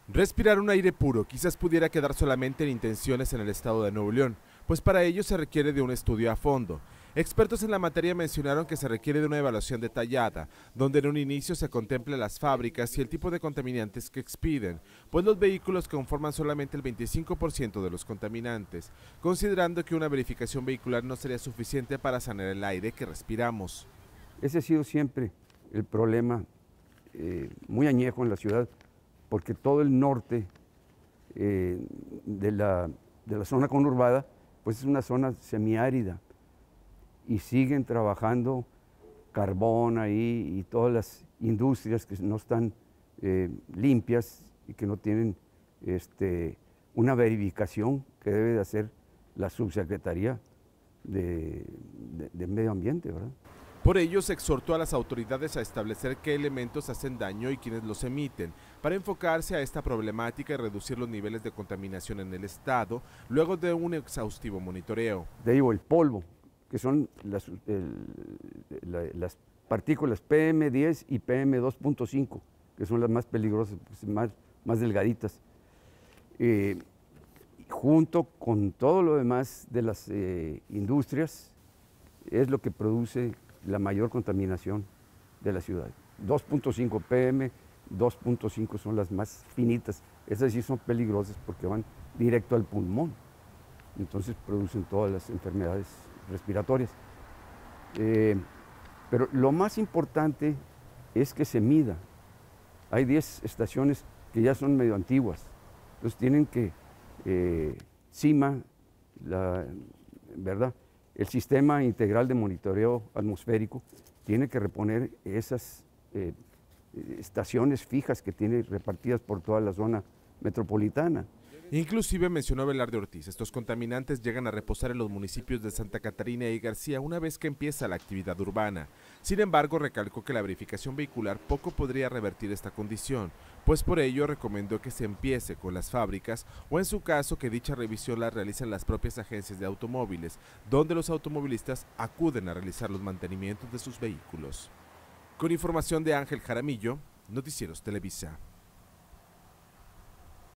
Respirar un aire puro quizás pudiera quedar solamente en intenciones en el estado de Nuevo León, pues para ello se requiere de un estudio a fondo. Expertos en la materia mencionaron que se requiere de una evaluación detallada, donde en un inicio se contemple las fábricas y el tipo de contaminantes que expiden, pues los vehículos conforman solamente el 25% de los contaminantes, considerando que una verificación vehicular no sería suficiente para sanear el aire que respiramos. Ese ha sido siempre el problema muy añejo en la ciudad, porque todo el norte de la zona conurbada pues es una zona semiárida y siguen trabajando carbón ahí y todas las industrias que no están limpias y que no tienen una verificación que debe de hacer la subsecretaría de Medio Ambiente, ¿verdad? Por ello, se exhortó a las autoridades a establecer qué elementos hacen daño y quiénes los emiten, para enfocarse a esta problemática y reducir los niveles de contaminación en el estado, luego de un exhaustivo monitoreo. Te digo, el polvo, que son las partículas PM10 y PM2.5, que son las más peligrosas, pues, más delgaditas, junto con todo lo demás de las industrias, es lo que produce la mayor contaminación de la ciudad. 2.5 PM, 2.5 son las más finitas. Esas sí son peligrosas porque van directo al pulmón. Entonces producen todas las enfermedades respiratorias. Pero lo más importante es que se mida. Hay 10 estaciones que ya son medio antiguas. Entonces tienen que, CIMA, ¿verdad? El sistema integral de monitoreo atmosférico tiene que reponer esas estaciones fijas que tiene repartidas por toda la zona metropolitana. Inclusive mencionó Velarde Ortiz, estos contaminantes llegan a reposar en los municipios de Santa Catarina y García una vez que empieza la actividad urbana. Sin embargo, recalcó que la verificación vehicular poco podría revertir esta condición, pues por ello recomendó que se empiece con las fábricas o en su caso que dicha revisión la realicen las propias agencias de automóviles, donde los automovilistas acuden a realizar los mantenimientos de sus vehículos. Con información de Ángel Jaramillo, Noticieros Televisa.